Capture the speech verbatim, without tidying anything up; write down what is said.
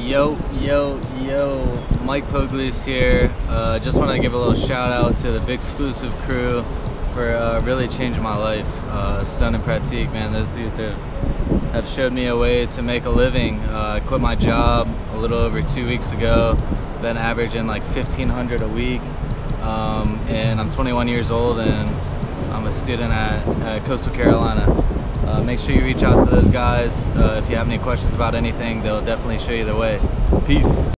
Yo, yo, yo, Mike Poglese here. Uh, just want to give a little shout out to the Big Exclusive crew for uh, really changing my life. Uh, Stun and Pratique, man, those dudes have, have showed me a way to make a living. Uh, I quit my job a little over two weeks ago, been averaging like fifteen hundred a week, um, and I'm twenty-one years old and I'm a student at, at Coastal Carolina. Uh, make sure you reach out to those guys. Uh, if you have any questions about anything, they'll definitely show you the way. Peace.